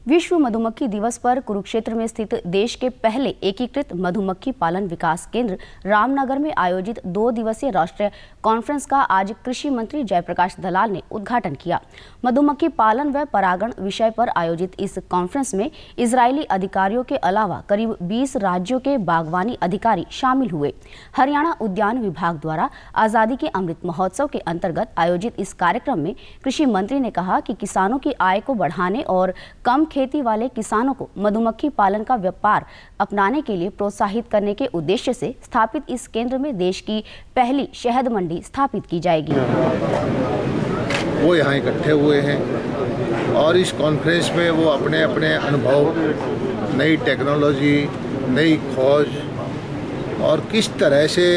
विश्व मधुमक्खी दिवस पर कुरुक्षेत्र में स्थित देश के पहले एकीकृत मधुमक्खी पालन विकास केंद्र रामनगर में आयोजित 2 दिवसीय राष्ट्रीय कॉन्फ्रेंस का आज कृषि मंत्री जयप्रकाश दलाल ने उद्घाटन किया। मधुमक्खी पालन व परागण विषय पर आयोजित इस कॉन्फ्रेंस में इजरायली अधिकारियों के अलावा करीब 20 राज्यों के बागवानी अधिकारी शामिल हुए। हरियाणा उद्यान विभाग द्वारा आजादी के अमृत महोत्सव के अंतर्गत आयोजित इस कार्यक्रम में कृषि मंत्री ने कहा कि किसानों की आय को बढ़ाने और कम खेती वाले किसानों को मधुमक्खी पालन का व्यापार अपनाने के लिए प्रोत्साहित करने के उद्देश्य से स्थापित इस केंद्र में देश की पहली शहद मंडी स्थापित की जाएगी। वो यहाँ इकट्ठे हुए हैं और इस कॉन्फ्रेंस में वो अपने अपने अनुभव, नई टेक्नोलॉजी, नई खोज और किस तरह से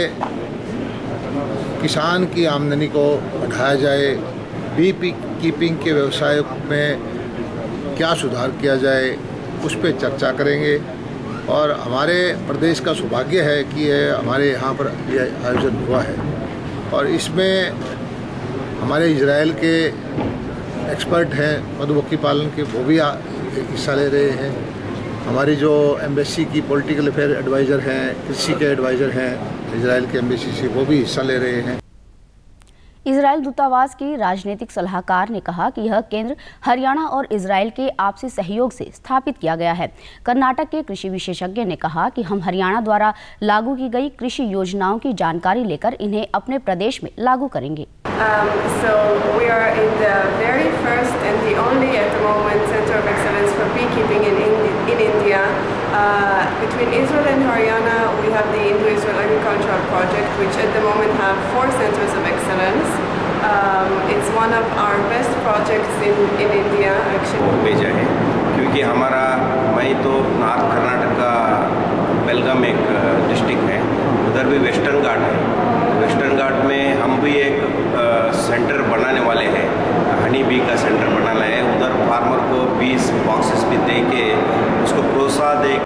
किसान की आमदनी को बढ़ाया जाए, बी कीपिंग के व्यवसाय में क्या सुधार किया जाए, उस पर चर्चा करेंगे। और हमारे प्रदेश का सौभाग्य है कि ये हमारे यहाँ पर यह आयोजन हुआ है और इसमें हमारे इजराइल के एक्सपर्ट हैं मधुमक्खी पालन के, वो भी हिस्सा ले रहे हैं। हमारी जो एम्बेसी की पॉलिटिकल अफेयर एडवाइज़र हैं, कृषि के एडवाइज़र हैं इजराइल के एम्बेसी से, वो भी हिस्सा ले रहे हैं। इजराइल दूतावास की राजनीतिक सलाहकार ने कहा कि यह केंद्र हरियाणा और इजराइल के आपसी सहयोग से स्थापित किया गया है। कर्नाटक के कृषि विशेषज्ञ ने कहा कि हम हरियाणा द्वारा लागू की गई कृषि योजनाओं की जानकारी लेकर इन्हें अपने प्रदेश में लागू करेंगे। So we are in the very first and the only at the moment center of excellence for beekeeping in India. Between Israel and Haryana, we have the Indo-Israel Agricultural Project, which at the moment have 4 centers of excellence. It's one of our best projects in India actually. भेजा है क्योंकि हमारा मैं तो north Karnataka का बेलगाम एक district है, उधर भी वेस्टर्न घाट है। वेस्टर्न घाट में हम भी एक सेंटर बनाने वाले हैं, हनी बी का सेंटर बनाना है। उधर फार्मर को 20 बॉक्सेस भी दे के उसको प्रोत्साहन दे